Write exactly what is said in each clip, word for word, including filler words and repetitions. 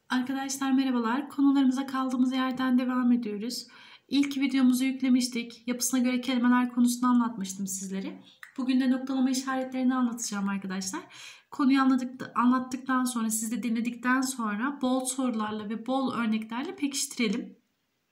Arkadaşlar merhabalar. Konularımıza kaldığımız yerden devam ediyoruz. İlk videomuzu yüklemiştik. Yapısına göre kelimeler konusunu anlatmıştım sizlere. Bugün de noktalama işaretlerini anlatacağım arkadaşlar. Konuyu anladık, anlattıktan sonra, siz de dinledikten sonra bol sorularla ve bol örneklerle pekiştirelim.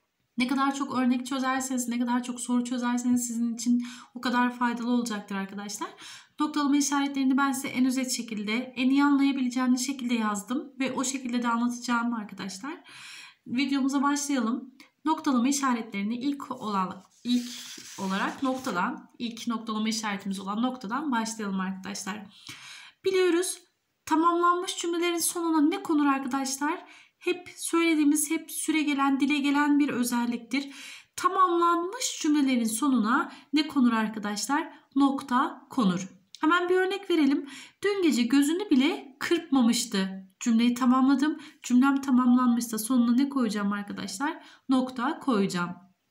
Ne kadar çok örnek çözerseniz, ne kadar çok soru çözerseniz sizin için o kadar faydalı olacaktır arkadaşlar. Noktalama işaretlerini ben size en özet şekilde, en iyi anlayabileceğiniz şekilde yazdım ve o şekilde de anlatacağım arkadaşlar. Videomuza başlayalım. Noktalama işaretlerini ilk olan ilk olarak noktadan, ilk noktalama işaretimiz olan noktadan başlayalım arkadaşlar. Biliyoruz, tamamlanmış cümlelerin sonuna ne konur arkadaşlar? Hep söylediğimiz, hep süre gelen, dile gelen bir özelliktir. Tamamlanmış cümlelerin sonuna ne konur arkadaşlar? Nokta konur. Hemen bir örnek verelim. Dün gece gözünü bile kırpmamıştı. Cümleyi tamamladım. Cümlem tamamlanmışsa sonuna ne koyacağım arkadaşlar? Nokta koyacağım.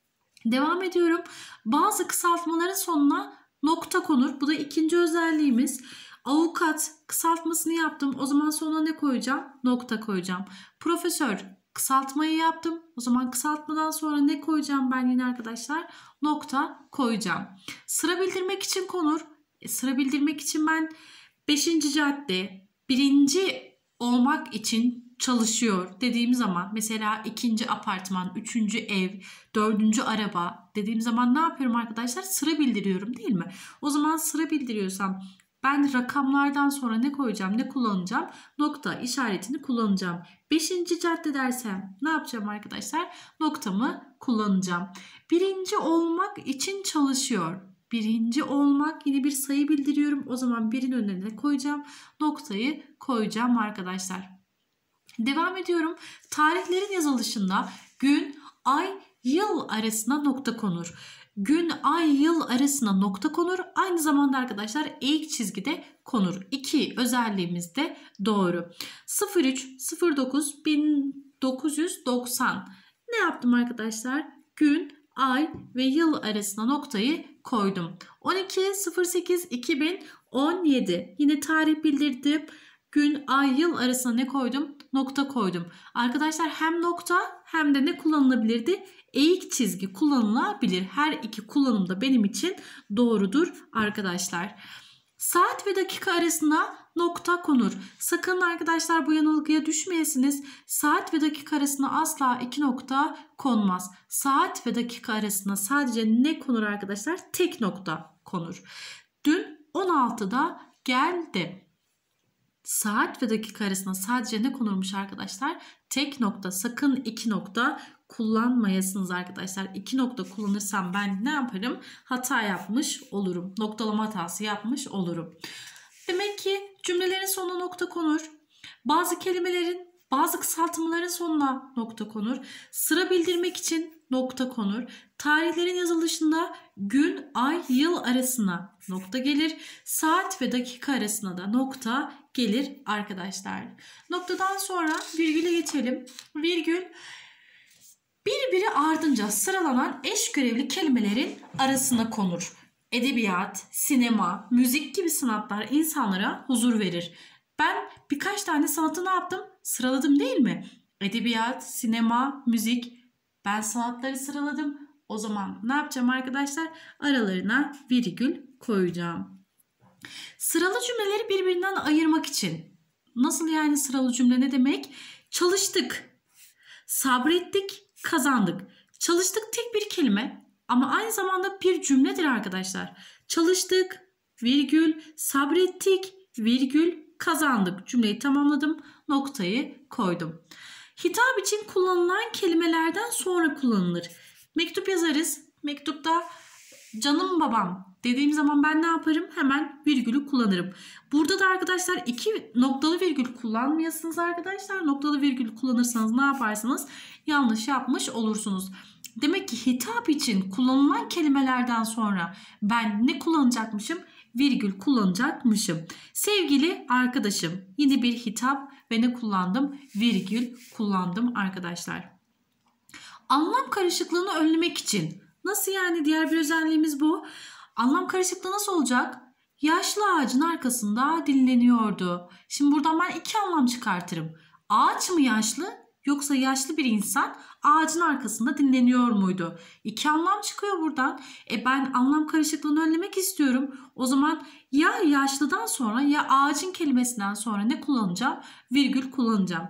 Devam ediyorum. Bazı kısaltmaların sonuna nokta konur. Bu da ikinci özelliğimiz. Avukat kısaltmasını yaptım. O zaman sonuna ne koyacağım? Nokta koyacağım. Profesör kısaltmayı yaptım. O zaman kısaltmadan sonra ne koyacağım ben yine arkadaşlar? Nokta koyacağım. Sıra bildirmek için konur. E, sıra bildirmek için ben beşinci cadde birinci olmak için çalışıyor dediğim zaman, mesela ikinci apartman, üçüncü ev, dördüncü araba dediğim zaman ne yapıyorum arkadaşlar? Sıra bildiriyorum değil mi? O zaman sıra bildiriyorsam ben rakamlardan sonra ne koyacağım, ne kullanacağım? Nokta işaretini kullanacağım. beşinci cadde dersem ne yapacağım arkadaşlar? Noktamı kullanacağım. Birinci olmak için çalışıyor. Birinci olmak, yine bir sayı bildiriyorum. O zaman birin önüne ne koyacağım? Noktayı koyacağım arkadaşlar. Devam ediyorum. Tarihlerin yazılışında gün, ay, yıl arasına nokta konur. Gün, ay, yıl arasına nokta konur. Aynı zamanda arkadaşlar eğik çizgide konur. İki özelliğimiz de doğru. sıfır üç sıfır dokuz bin dokuz yüz doksan. Ne yaptım arkadaşlar? Gün, ay ve yıl arasına noktayı koydum. on iki sıfır sekiz iki bin on yedi. Yine tarih bildirdim. Gün, ay, yıl arasına ne koydum? Nokta koydum. Arkadaşlar hem nokta hem de ne kullanılabilirdi? Eğik çizgi kullanılabilir. Her iki kullanım da benim için doğrudur arkadaşlar. Saat ve dakika arasına nokta konur. Sakın arkadaşlar bu yanılgıya düşmeyesiniz. Saat ve dakika arasına asla iki nokta konmaz. Saat ve dakika arasına sadece ne konur arkadaşlar? Tek nokta konur. Dün on altıda geldi. Saat ve dakika arasında sadece ne konurmuş arkadaşlar? Tek nokta. Sakın iki nokta kullanmayasınız arkadaşlar. İki nokta kullanırsam ben ne yaparım? Hata yapmış olurum. Noktalama hatası yapmış olurum. Demek ki cümlelerin sonuna nokta konur. Bazı kelimelerin, bazı kısaltmaların sonuna nokta konur. Sıra bildirmek için nokta konur. Tarihlerin yazılışında gün, ay, yıl arasına nokta gelir. Saat ve dakika arasına da nokta gelir arkadaşlar. Noktadan sonra virgüle geçelim. Virgül birbiri ardınca sıralanan eş görevli kelimelerin arasına konur. Edebiyat, sinema, müzik gibi sanatlar insanlara huzur verir. Ben birkaç tane sanatı ne yaptım? Sıraladım değil mi? Edebiyat, sinema, müzik. Ben sanatları sıraladım. O zaman ne yapacağım arkadaşlar? Aralarına virgül koyacağım. Sıralı cümleleri birbirinden ayırmak için. Nasıl yani sıralı cümle ne demek? Çalıştık, sabrettik, kazandık. Çalıştık tek bir kelime ama aynı zamanda bir cümledir arkadaşlar. Çalıştık, virgül, sabrettik, virgül, kazandık. Cümleyi tamamladım, noktayı koydum. Hitap için kullanılan kelimelerden sonra kullanılır. Mektup yazarız. Mektupta canım babam dediğim zaman ben ne yaparım? Hemen virgülü kullanırım. Burada da arkadaşlar iki noktalı virgül kullanmayasınız arkadaşlar. Noktalı virgül kullanırsanız ne yaparsınız? Yanlış yapmış olursunuz. Demek ki hitap için kullanılan kelimelerden sonra ben ne kullanacakmışım? Virgül kullanacakmışım. Sevgili arkadaşım, yine bir hitap ve ne kullandım? Virgül kullandım arkadaşlar. Anlam karışıklığını önlemek için. Nasıl yani, diğer bir özelliğimiz bu. Anlam karışıklığı nasıl olacak? Yaşlı ağacın arkasında dinleniyordu. Şimdi buradan ben iki anlam çıkartırım. Ağaç mı yaşlı yoksa yaşlı bir insan ağacın arkasında dinleniyor muydu? İki anlam çıkıyor buradan. E ben anlam karışıklığını önlemek istiyorum. O zaman ya yaşlıdan sonra ya ağacın kelimesinden sonra ne kullanacağım? Virgül kullanacağım.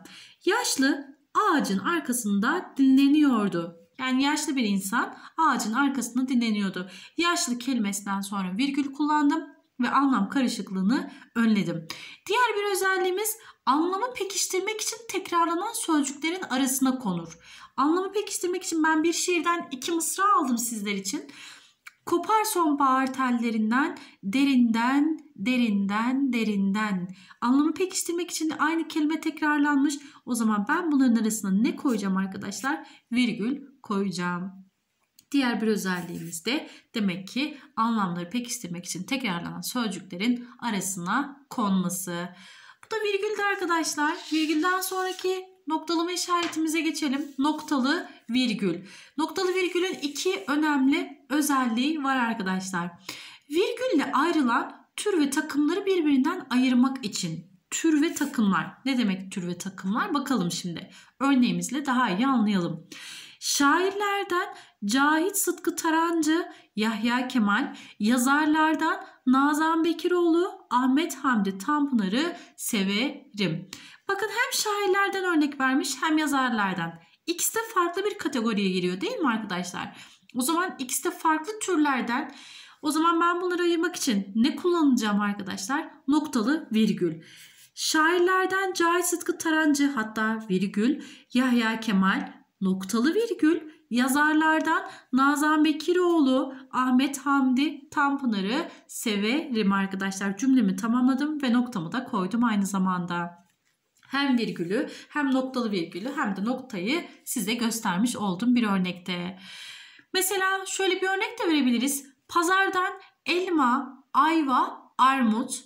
Yaşlı ağacın arkasında dinleniyordu. Yani yaşlı bir insan ağacın arkasında dinleniyordu. Yaşlı kelimesinden sonra virgül kullandım ve anlam karışıklığını önledim. Diğer bir özelliğimiz anlamı pekiştirmek için tekrarlanan sözcüklerin arasına konur. Anlamı pekiştirmek için ben bir şiirden iki mısra aldım sizler için. Kopar sonbahar tellerinden, derinden, derinden, derinden. Anlamı pekiştirmek için de aynı kelime tekrarlanmış. O zaman ben bunların arasına ne koyacağım arkadaşlar? Virgül koyacağım. Diğer bir özelliğimiz de demek ki anlamları pekiştirmek için tekrarlanan sözcüklerin arasına konması. Bu da virgüldü arkadaşlar. Virgülden sonraki noktalama işaretimize geçelim. Noktalı virgül. Noktalı virgülün iki önemli özelliği var arkadaşlar. Virgülle ayrılan tür ve takımları birbirinden ayırmak için. Tür ve takımlar. Ne demek tür ve takımlar? Bakalım şimdi. Örneğimizle daha iyi anlayalım. Şairlerden Cahit Sıtkı Tarancı, Yahya Kemal, yazarlardan Nazan Bekiroğlu, Ahmet Hamdi Tanpınar'ı severim. Bakın hem şairlerden örnek vermiş hem yazarlardan. İkisi de farklı bir kategoriye giriyor değil mi arkadaşlar? O zaman ikisi de farklı türlerden. O zaman ben bunları ayırmak için ne kullanacağım arkadaşlar? Noktalı virgül. Şairlerden Cahit Sıtkı Tarancı hatta virgül, Yahya Kemal, noktalı virgül, yazarlardan Nazan Bekiroğlu, Ahmet Hamdi Tanpınar'ı severim arkadaşlar. Cümlemi tamamladım ve noktamı da koydum aynı zamanda. Hem virgülü hem noktalı virgülü hem de noktayı size göstermiş oldum bir örnekte. Mesela şöyle bir örnek de verebiliriz. Pazardan elma, ayva, armut.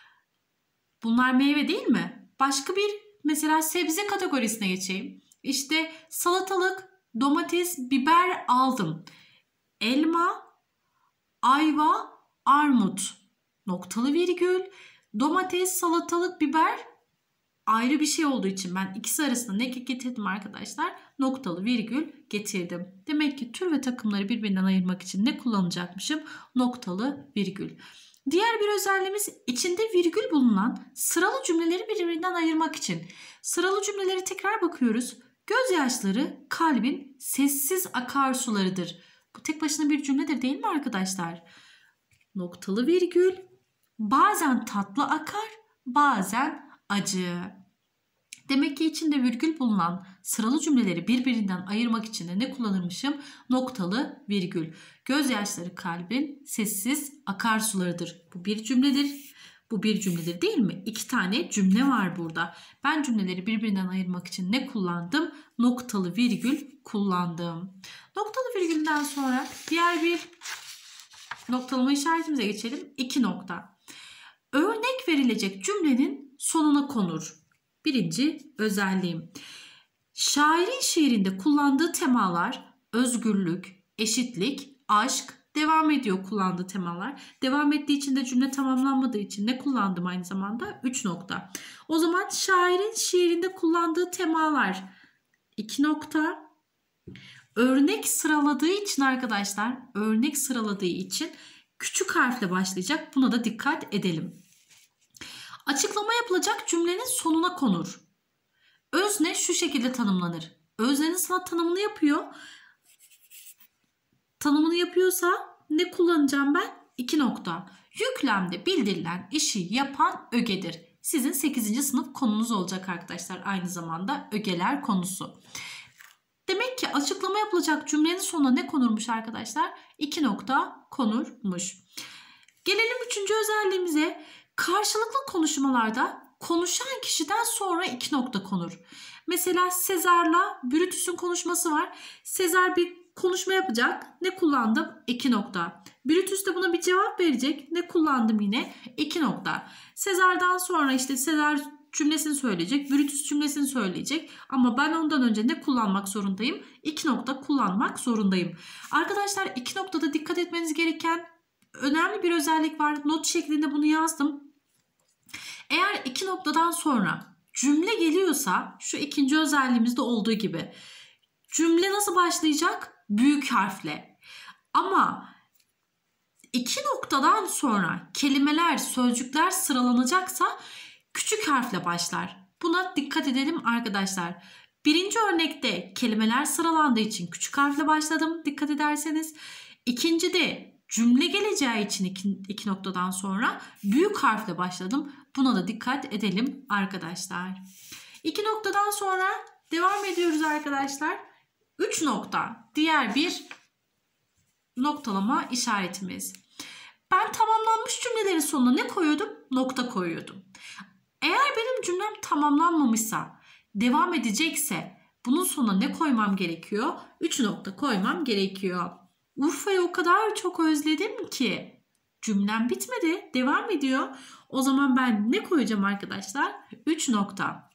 Bunlar meyve değil mi? Başka bir mesela sebze kategorisine geçeyim. İşte salatalık, domates, biber aldım. Elma, ayva, armut. Noktalı virgül. Domates, salatalık, biber ayrı bir şey olduğu için ben ikisi arasında ne getirdim arkadaşlar? Noktalı virgül getirdim. Demek ki tür ve takımları birbirinden ayırmak için ne kullanacakmışım? Noktalı virgül. Diğer bir özelliğimiz içinde virgül bulunan sıralı cümleleri birbirinden ayırmak için. Sıralı cümleleri tekrar bakıyoruz. Gözyaşları kalbin sessiz akarsularıdır. Bu tek başına bir cümledir değil mi arkadaşlar? Noktalı virgül. Bazen tatlı akar, bazen acı. Demek ki içinde virgül bulunan sıralı cümleleri birbirinden ayırmak için de ne kullanırmışım? Noktalı virgül. Gözyaşları kalbin sessiz akarsularıdır. Bu bir cümledir. Bu bir cümledir değil mi? İki tane cümle var burada. Ben cümleleri birbirinden ayırmak için ne kullandım? Noktalı virgül kullandım. Noktalı virgülden sonra diğer bir noktalama işaretimize geçelim. İki nokta. Örnek verilecek cümlenin sonuna konur. Birinci özelliğim. Şairin şiirinde kullandığı temalar özgürlük, eşitlik, aşk, devam ediyor kullandığı temalar. Devam ettiği için de cümle tamamlanmadığı için ne kullandım aynı zamanda? Üç nokta. O zaman şairin şiirinde kullandığı temalar iki nokta. Örnek sıraladığı için arkadaşlar, örnek sıraladığı için küçük harfle başlayacak. Buna da dikkat edelim. Açıklama yapılacak cümlenin sonuna konur. Özne şu şekilde tanımlanır. Öznenin sana tanımını yapıyor. Tanımını yapıyorsa ne kullanacağım ben? İki nokta. Yüklemde bildirilen işi yapan ögedir. Sizin sekizinci sınıf konunuz olacak arkadaşlar. Aynı zamanda ögeler konusu. Demek ki açıklama yapılacak cümlenin sonuna ne konurmuş arkadaşlar? İki nokta konurmuş. Gelelim üçüncü özelliğimize. Karşılıklı konuşmalarda konuşan kişiden sonra iki nokta konur. Mesela Sezar'la Brutus'un konuşması var. Sezar bir konuşma yapacak. Ne kullandım? İki nokta. Brutus da buna bir cevap verecek. Ne kullandım yine? İki nokta. Sezar'dan sonra işte Sezar cümlesini söyleyecek. Brutus cümlesini söyleyecek. Ama ben ondan önce ne kullanmak zorundayım? İki nokta kullanmak zorundayım. Arkadaşlar iki noktada dikkat etmeniz gereken önemli bir özellik var. Not şeklinde bunu yazdım. Eğer iki noktadan sonra cümle geliyorsa şu ikinci özelliğimizde olduğu gibi cümle nasıl başlayacak? Büyük harfle. Ama iki noktadan sonra kelimeler, sözcükler sıralanacaksa küçük harfle başlar. Buna dikkat edelim arkadaşlar. Birinci örnekte kelimeler sıralandığı için küçük harfle başladım, dikkat ederseniz. İkincide cümle geleceği için iki, iki noktadan sonra büyük harfle başladım. Buna da dikkat edelim arkadaşlar. İki noktadan sonra devam ediyoruz arkadaşlar. Üç nokta diğer bir noktalama işaretimiz. Ben tamamlanmış cümlelerin sonuna ne koyuyordum? Nokta koyuyordum. Eğer benim cümlem tamamlanmamışsa, devam edecekse bunun sonuna ne koymam gerekiyor? Üç nokta koymam gerekiyor. Urfa'yı o kadar çok özledim ki cümlem bitmedi, devam ediyor. O zaman ben ne koyacağım arkadaşlar? Üç nokta.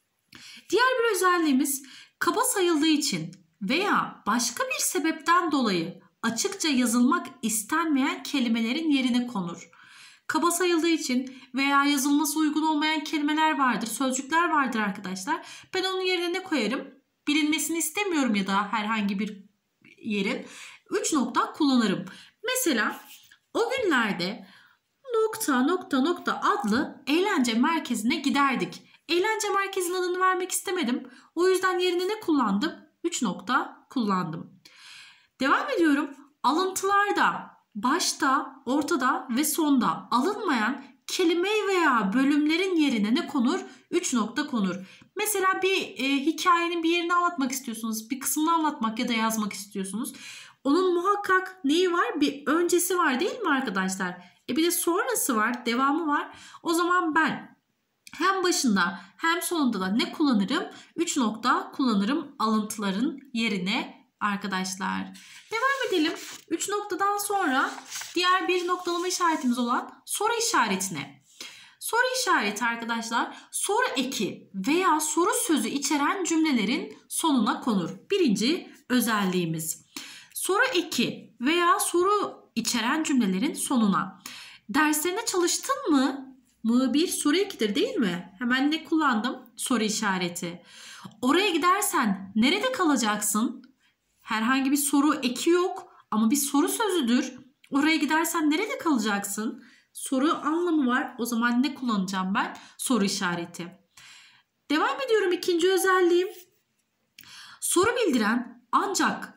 Diğer bir özelliğimiz kaba sayıldığı için veya başka bir sebepten dolayı açıkça yazılmak istenmeyen kelimelerin yerine konur. Kaba sayıldığı için veya yazılması uygun olmayan kelimeler vardır, sözcükler vardır arkadaşlar. Ben onun yerine ne koyarım? Bilinmesini istemiyorum ya da herhangi bir yerin. Üç nokta kullanırım. Mesela o günlerde nokta nokta nokta adlı eğlence merkezine giderdik. Eğlence merkezinin adını vermek istemedim. O yüzden yerine ne kullandım? Üç nokta kullandım. Devam ediyorum. Alıntılarda başta, ortada ve sonda alınmayan kelime veya bölümlerin yerine ne konur? Üç nokta konur. Mesela bir e, hikayenin bir yerini anlatmak istiyorsunuz. Bir kısmını anlatmak ya da yazmak istiyorsunuz. Onun muhakkak neyi var? Bir öncesi var değil mi arkadaşlar? E bir de sonrası var, devamı var. O zaman ben hem başında hem sonunda da ne kullanırım? Üç nokta kullanırım alıntıların yerine arkadaşlar. Devam edelim. Üç noktadan sonra diğer bir noktalama işaretimiz olan soru işaretine. Soru işareti arkadaşlar soru eki veya soru sözü içeren cümlelerin sonuna konur. Birinci özelliğimiz. Soru eki veya soru içeren cümlelerin sonuna. Derslerine çalıştın mı? Mı bir soru ekidir değil mi? Hemen ne kullandım? Soru işareti. Oraya gidersen nerede kalacaksın? Herhangi bir soru eki yok ama bir soru sözüdür. Oraya gidersen nerede kalacaksın? Soru anlamı var. O zaman ne kullanacağım ben? Soru işareti. Devam ediyorum ikinci özelliğim. Soru bildiren ancak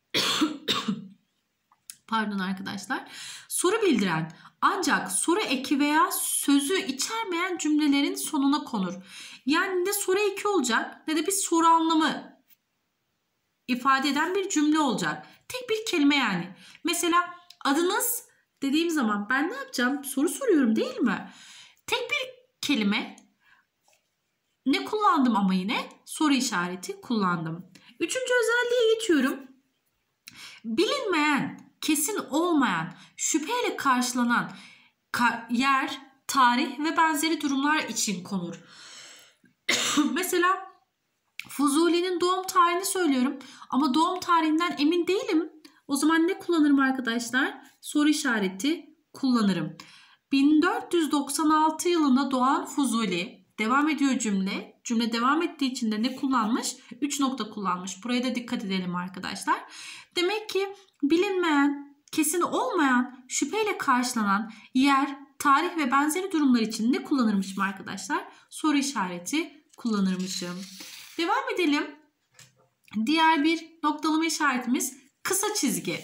pardon arkadaşlar. Soru bildiren ancak soru eki veya sözü içermeyen cümlelerin sonuna konur. Yani ne soru eki olacak ne de bir soru anlamı ifade eden bir cümle olacak. Tek bir kelime yani. Mesela adınız dediğim zaman ben ne yapacağım? Soru soruyorum değil mi? Tek bir kelime. Ne kullandım ama yine? Soru işareti kullandım. Üçüncü özelliğe geçiyorum. Bilinmeyen, kesin olmayan, şüpheyle karşılanan yer, tarih ve benzeri durumlar için konur. Mesela Fuzuli'nin doğum tarihini söylüyorum ama doğum tarihinden emin değilim. O zaman ne kullanırım arkadaşlar? Soru işareti kullanırım. bin dört yüz doksan altı yılında doğan Fuzuli. Devam ediyor cümle. Cümle devam ettiği için de ne kullanmış? üç nokta kullanmış. Buraya da dikkat edelim arkadaşlar. Demek ki bilinmeyen, kesin olmayan, şüpheyle karşılanan yer, tarih ve benzeri durumlar için ne kullanırmışım arkadaşlar? Soru işareti kullanırmışım. Devam edelim. Diğer bir noktalama işaretimiz kısa çizgi.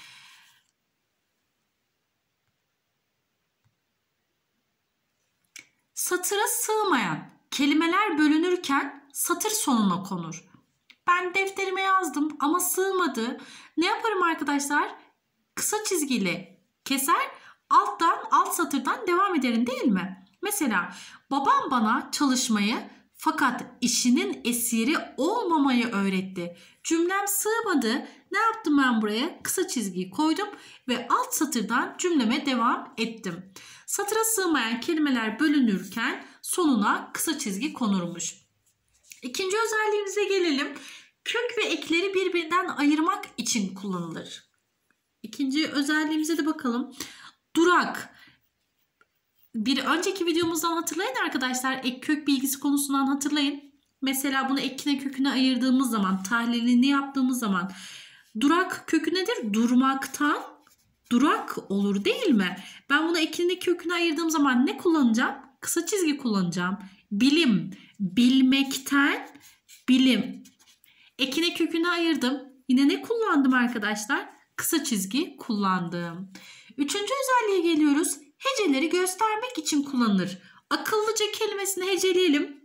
Satıra sığmayan kelimeler bölünürken satır sonuna konur. Ben defterime yazdım ama sığmadı. Ne yaparım arkadaşlar? Kısa çizgiyle keser, alttan, alt satırdan devam ederim değil mi? Mesela babam bana çalışmayı fakat işinin esiri olmamayı öğretti. Cümlem sığmadı. Ne yaptım ben buraya? Kısa çizgiyi koydum ve alt satırdan cümleme devam ettim. Satıra sığmayan kelimeler bölünürken sonuna kısa çizgi konurmuş. İkinci özelliğimize gelelim. Kök ve ekleri birbirinden ayırmak için kullanılır. İkinci özelliğimize de bakalım. Durak. bir önceki videomuzdan hatırlayın arkadaşlar. Ek kök bilgisi konusundan hatırlayın. Mesela bunu ekine köküne ayırdığımız zaman, tahlilini yaptığımız zaman durak kökü nedir? Durmaktan durak olur değil mi? Ben bunu ekine köküne ayırdığım zaman ne kullanacağım? Kısa çizgi kullanacağım. Bilim, bilmekten bilim. Ekine köküne ayırdım. Yine ne kullandım arkadaşlar? Kısa çizgi kullandım. Üçüncü özelliğe geliyoruz. Heceleri göstermek için kullanılır. Akıllıca kelimesini heceleyelim.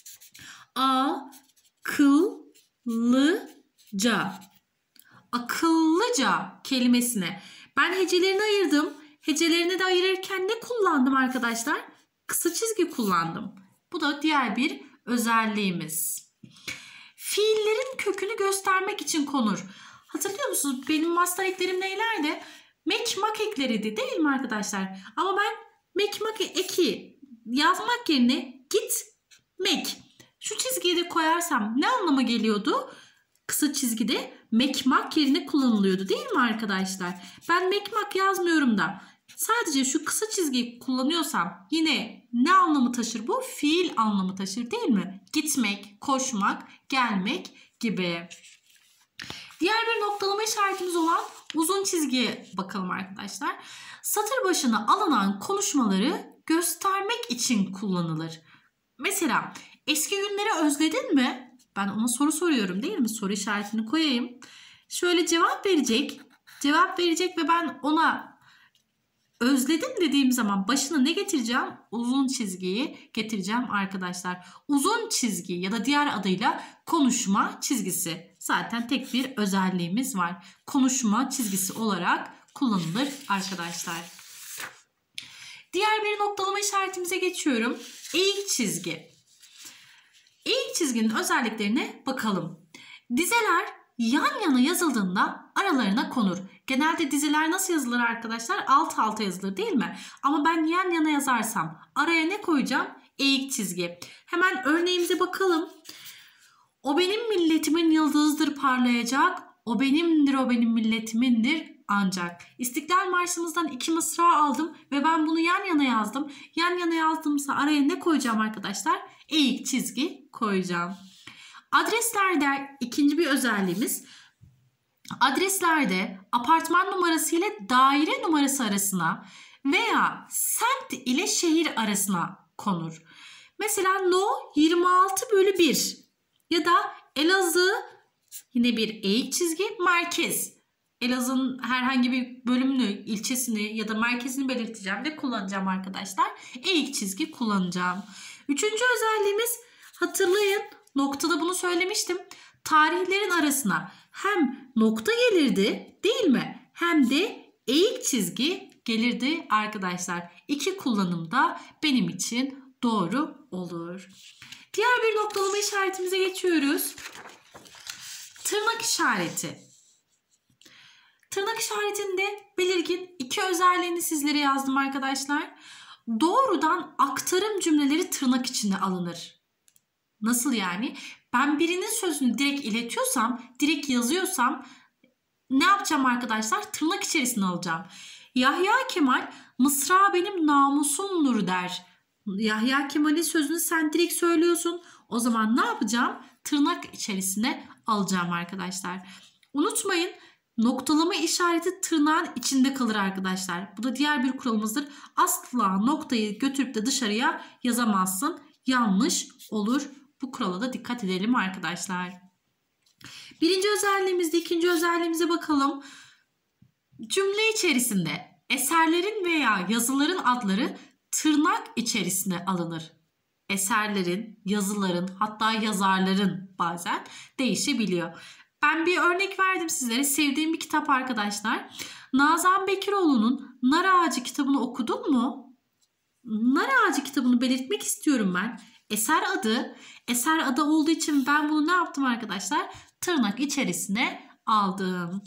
A-kıl-lı-ca. Akıllıca kelimesine. Ben hecelerini ayırdım. Hecelerini de ayırırken ne kullandım arkadaşlar? Kısa çizgi kullandım. Bu da diğer bir özelliğimiz. Fiillerin kökünü göstermek için konur. Hatırlıyor musunuz? Benim master eklerim neylerdi? Mek mak ekleriydi değil mi arkadaşlar? Ama ben mek mak eki yazmak yerine git mek. Şu çizgiyi de koyarsam ne anlama geliyordu? Kısa çizgide mekmak yerine kullanılıyordu değil mi arkadaşlar? Ben mekmak yazmıyorum da sadece şu kısa çizgiyi kullanıyorsam yine ne anlamı taşır bu? Fiil anlamı taşır değil mi? Gitmek, koşmak, gelmek gibi. Diğer bir noktalama işaretimiz olan uzun çizgiye bakalım arkadaşlar. Satır başına alınan konuşmaları göstermek için kullanılır. Mesela eski günleri özledin mi? Ben ona soru soruyorum değil mi? Soru işaretini koyayım. Şöyle cevap verecek. Cevap verecek ve ben ona özledim dediğim zaman başına ne getireceğim? Uzun çizgiyi getireceğim arkadaşlar. Uzun çizgi ya da diğer adıyla konuşma çizgisi. Zaten tek bir özelliğimiz var. Konuşma çizgisi olarak kullanılır arkadaşlar. Diğer bir noktalama işaretimize geçiyorum. Eğik çizgi. Eğik çizginin özelliklerine bakalım. Dizeler yan yana yazıldığında aralarına konur. Genelde dizeler nasıl yazılır arkadaşlar? Alt alta yazılır değil mi? Ama ben yan yana yazarsam araya ne koyacağım? Eğik çizgi. Hemen örneğimize bakalım. O benim milletimin yıldızıdır parlayacak. O benimdir, o benim milletimindir ancak. İstiklal Marşımızdan iki mısra aldım ve ben bunu yan yana yazdım. Yan yana yazdığımsa araya ne koyacağım arkadaşlar? Eğik çizgi koyacağım. Adreslerde ikinci bir özelliğimiz. Adreslerde apartman numarası ile daire numarası arasına veya semt ile şehir arasına konur. Mesela No yirmi altı bölü bir ya da Elazığ yine bir eğik çizgi merkez. Elazığ'ın herhangi bir bölümünü, ilçesini ya da merkezini belirteceğim ve kullanacağım arkadaşlar. Eğik çizgi kullanacağım. Üçüncü özelliğimiz hatırlayın noktada bunu söylemiştim. Tarihlerin arasına hem nokta gelirdi değil mi? Hem de eğik çizgi gelirdi arkadaşlar. İki kullanımda benim için doğru olur. Diğer bir noktalama işaretimize geçiyoruz. Tırnak işareti. Tırnak işaretinde belirgin iki özelliğini sizlere yazdım arkadaşlar. Doğrudan aktarım cümleleri tırnak içine alınır. Nasıl yani? Ben birinin sözünü direkt iletiyorsam, direkt yazıyorsam ne yapacağım arkadaşlar? Tırnak içerisine alacağım. Yahya Kemal Mısra benim namusumdur der. Yahya Kemal'in sözünü sen direkt söylüyorsun. O zaman ne yapacağım? Tırnak içerisine alacağım arkadaşlar. Unutmayın noktalama işareti tırnağın içinde kalır arkadaşlar. Bu da diğer bir kuralımızdır. Asla noktayı götürüp de dışarıya yazamazsın. Yanlış olur. Bu kurala da dikkat edelim arkadaşlar. Birinci özelliğimizde ikinci özelliğimize bakalım. Cümle içerisinde eserlerin veya yazıların adları tırnak içerisine alınır. Eserlerin, yazıların hatta yazarların bazen değişebiliyor. Ben bir örnek verdim sizlere. Sevdiğim bir kitap arkadaşlar. Nazan Bekiroğlu'nun Nar Ağacı kitabını okudun mu? Nar Ağacı kitabını belirtmek istiyorum ben. Eser adı, eser adı olduğu için ben bunu ne yaptım arkadaşlar? Tırnak içerisine aldım.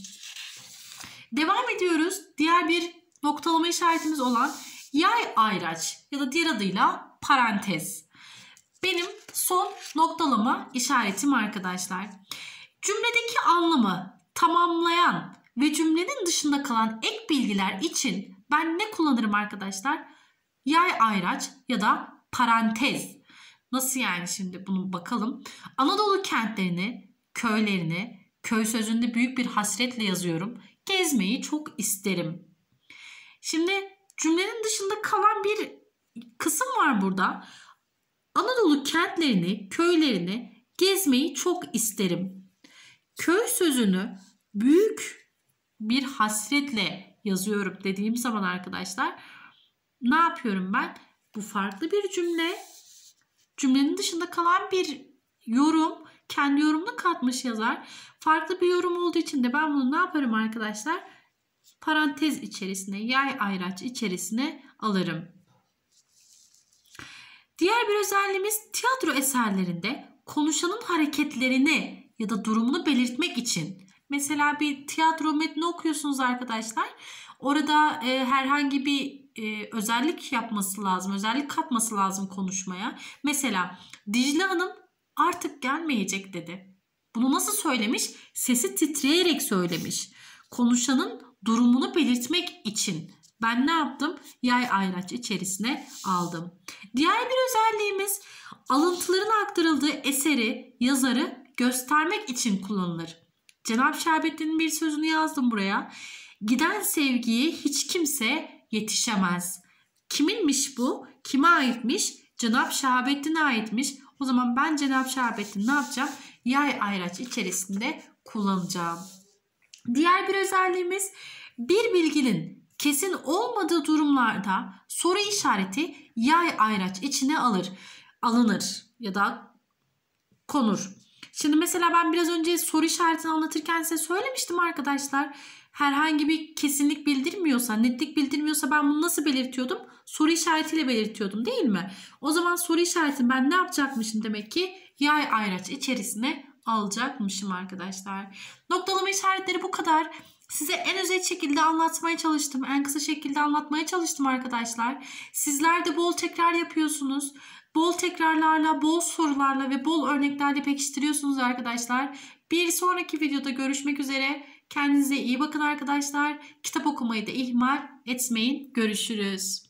Devam ediyoruz. Diğer bir noktalama işaretimiz olan yay ayraç ya da diğer adıyla parantez. Benim son noktalama işaretim arkadaşlar. Cümledeki anlamı tamamlayan ve cümlenin dışında kalan ek bilgiler için ben ne kullanırım arkadaşlar? yay ayraç ya da parantez. Nasıl yani, şimdi bunu bakalım. Anadolu kentlerini, köylerini, köy sözünde büyük bir hasretle yazıyorum. Gezmeyi çok isterim. Şimdi cümlenin dışında kalan bir kısım var burada. Anadolu kentlerini, köylerini gezmeyi çok isterim. Köy sözünü büyük bir hasretle yazıyorum dediğim zaman arkadaşlar ne yapıyorum ben? Bu farklı bir cümle. Cümlenin dışında kalan bir yorum, kendi yorumunu katmış yazar. Farklı bir yorum olduğu için de ben bunu ne yaparım arkadaşlar? Parantez içerisine, yay ayraç içerisine alırım. Diğer bir özelliğimiz tiyatro eserlerinde konuşanın hareketlerini ya da durumunu belirtmek için. Mesela bir tiyatro metni okuyorsunuz arkadaşlar. Orada e, herhangi bir e, özellik yapması lazım, özellik katması lazım konuşmaya. Mesela Dicle Hanım artık gelmeyecek dedi. Bunu nasıl söylemiş? Sesi titreyerek söylemiş. Konuşanın durumunu belirtmek için ben ne yaptım? Yay ayraç içerisine aldım. Diğer bir özelliğimiz alıntıların aktarıldığı eseri, yazarı göstermek için kullanılır. Cenab-ı Şahabettin'in bir sözünü yazdım buraya. Giden sevgiye hiç kimse yetişemez. Kiminmiş bu? Kime aitmiş? Cenab-ı Şahabettin'e aitmiş. O zaman ben Cenab-ı Şahabettin ne yapacağım? Yay ayraç içerisinde kullanacağım. Diğer bir özelliğimiz bir bilginin kesin olmadığı durumlarda soru işareti yay ayraç içine alır, alınır ya da konur. Şimdi mesela ben biraz önce soru işaretini anlatırken size söylemiştim arkadaşlar. Herhangi bir kesinlik bildirmiyorsa, netlik bildirmiyorsa ben bunu nasıl belirtiyordum? Soru işaretiyle belirtiyordum değil mi? O zaman soru işaretini ben ne yapacakmışım demek ki? Yay ayraç içerisine alacakmışım arkadaşlar. Noktalama işaretleri bu kadar. Size en özet şekilde anlatmaya çalıştım. En kısa şekilde anlatmaya çalıştım arkadaşlar. Sizler de bol tekrar yapıyorsunuz. Bol tekrarlarla, bol sorularla ve bol örneklerle pekiştiriyorsunuz arkadaşlar. Bir sonraki videoda görüşmek üzere. Kendinize iyi bakın arkadaşlar. Kitap okumayı da ihmal etmeyin. Görüşürüz.